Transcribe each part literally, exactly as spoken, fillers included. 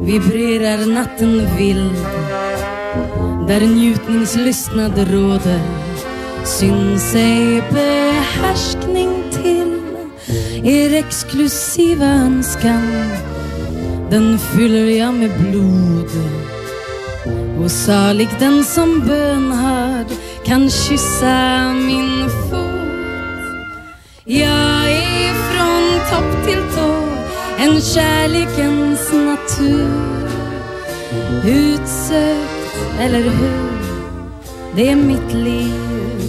vibrerar natten vild, där njutningslystnad råder, syns sig behärskning till er exklusiva önskan. Den fyller jag med blod, och salig den som bönhörd kan kyssa min fot. Jag är från topp till tå en kärlekens natur, utsökt, eller hur? Det är mitt liv.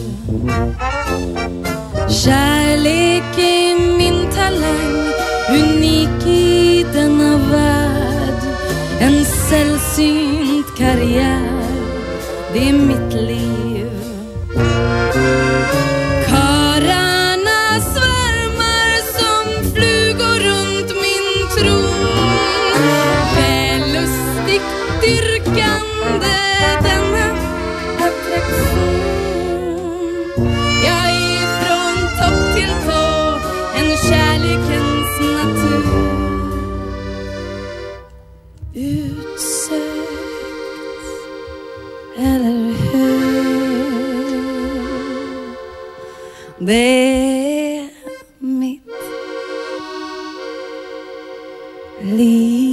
Kärlek är min talang, unik i denna värld. En sällsynt karriär, det är mitt liv. Kararna svärmar som flugor runt min tron, vällustigt dyrkande denna attraktion. Jag är från topp till tå en kärlekens natur, utsökt, eller hur? Det är mitt liv.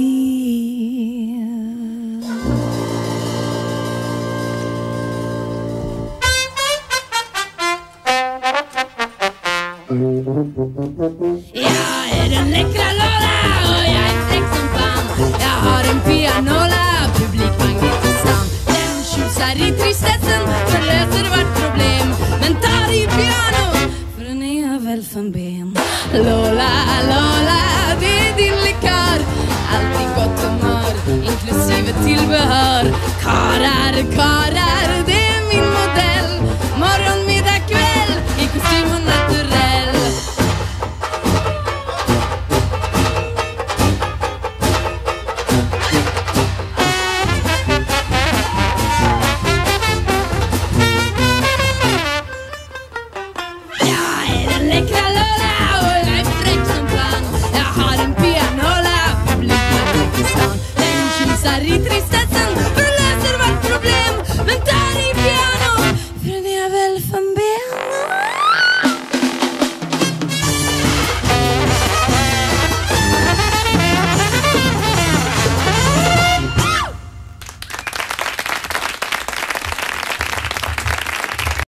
Jag är den läckra Lola och jag är fräck som fan. Jag har en pianola, publikmagnet i stan. Den tjusar i tristessen, förlöser vart problem, men tar i piano, för den är väl för ben. Lola, Lola, det är din likör, alltid gott humör, inklusive tillbehör. Karar, karar,